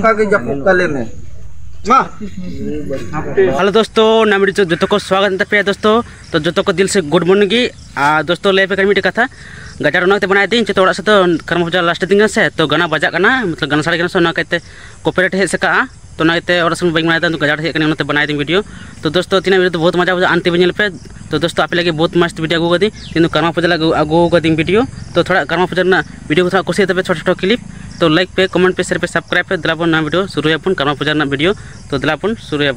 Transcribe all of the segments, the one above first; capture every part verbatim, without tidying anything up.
Hello दोस्तों नमी जो को स्वागत पे दोस्तों तो जो को दिल से गुड मॉर्निंग की दोस्तों ले पे कर कथा गजार बनाए दी जो से तो कर्म पूजा लास्ट दिन से तो गाना बजा मतलब गाना साड़ी से कॉपीराइट हेज सका तो और बी बनाया गजार हेज बनाए दी वीडियो तो दोस्तों तीन वीडियो तो बहुत मजा बुझा आनती भी पे तो दोस्तों आप लगे बहुत मस्त वीडियो अगू कदी तीन कर्म पूजा अगू कदी वीडियो तो थोड़ा कर्म पूजा वीडियो को थोड़ा कुछ पे छोटा छोटा क्लिप तो लाइक पे कमेंट पे शेयर पे सब्सक्राइब पे दिलापुन ना वीडियो शुरू अपन कर्म पूजा ना वीडियो तो दिलापुन शुरू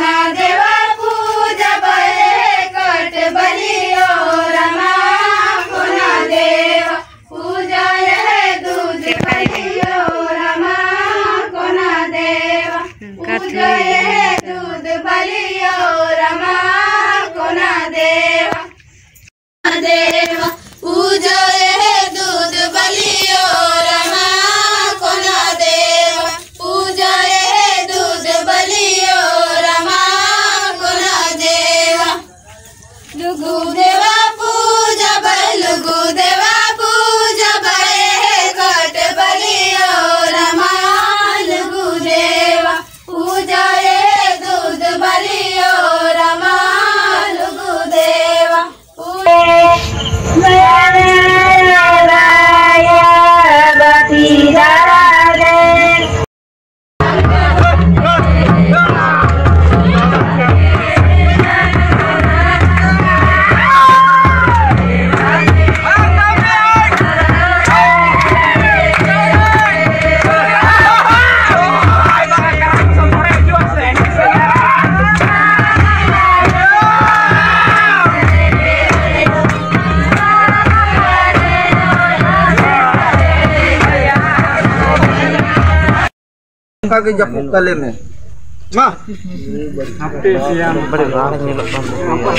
के जपुक कले में मां आपे सियाम बड़े राह ᱧᱮᱞᱚᱜ ᱠᱟᱱ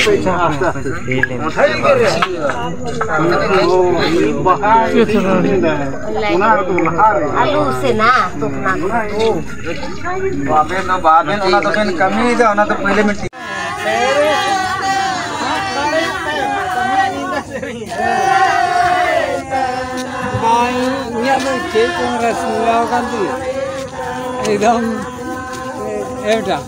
आलू से ना तो ना तो बाबे ना बाबे ना तो बेन कमी जा ना तो पहले में बाई निया में के को रसला kan tu एकदम एवटा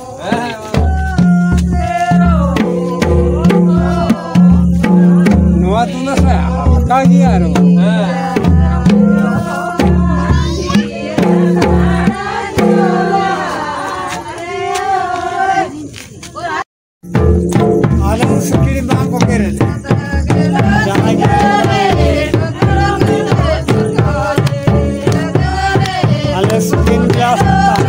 नवा तुना से का गया रो आलम स्क्रीन बांग को करे जाना के आलम स्क्रीन क्लास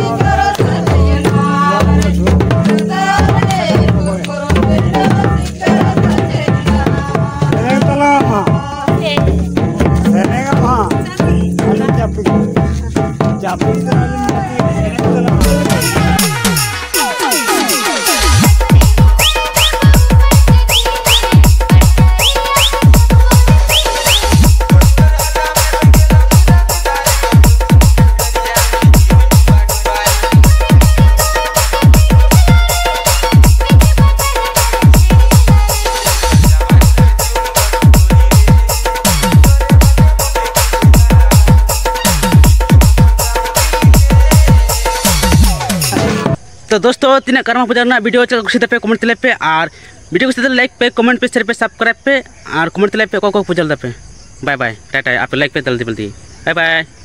तो दोस्तों तीन कर्म पूजा वीडियो चल कुछ पे कमेंट तले पे और वीडियो कुछ लाइक पे कमेंट पे शेयर पे सब्सक्राइब पे और कमेंट तले पे को को पूजा पे बाय बाय टाटा आप लाइक पे जल्दी जल्दी बाय बाय।